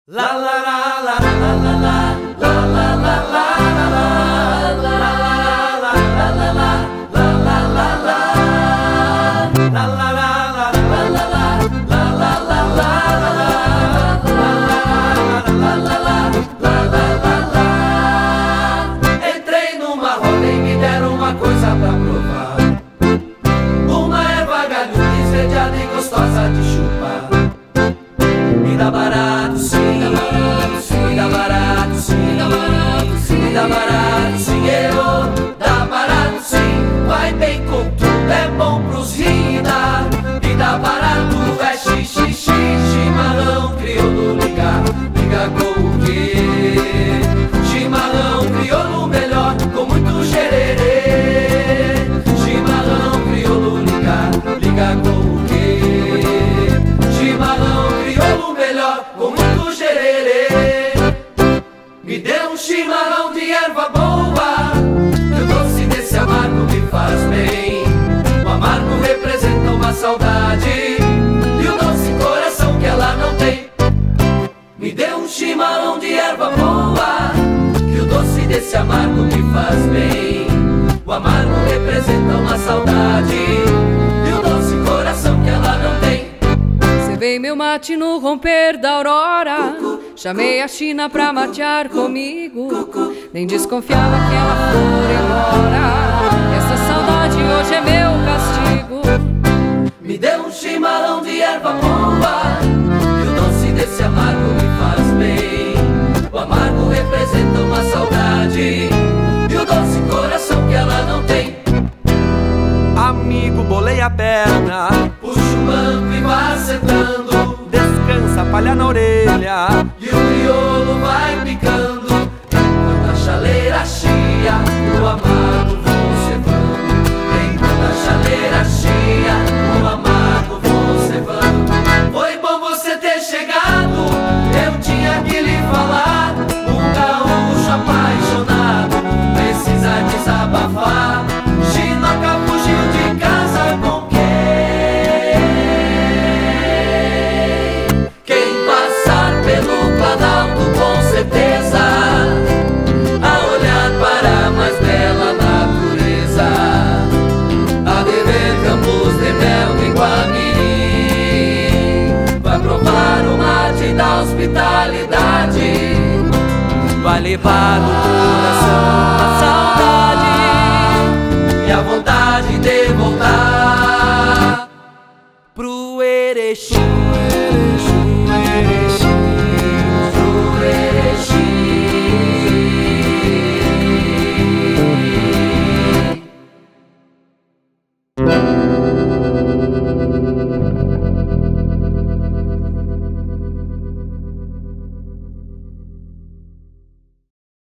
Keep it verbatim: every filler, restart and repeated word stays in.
La la la la la la la la la la entrei numa roda e me deram uma coisa pra provar, uma erva galhuda esverdeada e gostosa de chupar. Me dá barato sim, me dá barato sim, me dá barato sim, eu dá barato sim, vai bem com tudo, é bom pros rins. Me dá barato é xixi, chimarrão crioulo, liga, liga com o quê? Chimarrão crioulo melhor, com muito gererê. Chimarrão crioulo, liga, liga com o quê? Chimarrão crioulo melhor, com muito gererê. Me dê um chimarrão de erva boa, que o doce desse amargo me faz bem. O amargo representa uma saudade e o doce coração que ela não tem. Me dê um chimarrão de erva boa, que o doce desse amargo me faz bem. O amargo representa uma saudade e o doce coração que ela não tem. Cevei meu mate no romper da aurora, chamei a China pra matear comigo. Nem desconfiava que ela fora embora, essa saudade hoje é meu castigo. Me dê um chimarrão de erva boa, que o doce desse amargo me faz bem. O amargo representa uma saudade e o doce coração que ela não tem. Amigo, bolei a perna, puxa o banco e vá sentando, descansa, palha na orelha, e o crioulo vai picando. Enquanto a chaleira chia, o amargo vão cevando. Enquanto a chaleira chia, o amargo vão cevando. Foi bom você ter chegado, eu tinha que lhe falar. Um gaúcho apaixonado precisa desabafar. Chinoca fugiu de casa com quem? Quem passar pelo Planalto com certeza, a olhar para a mais bela natureza, a de ver campos de mel em Guamirim, vai provar o mate da hospitalidade, vai levar no coração a saudade e a vontade de voltar pro Erechim.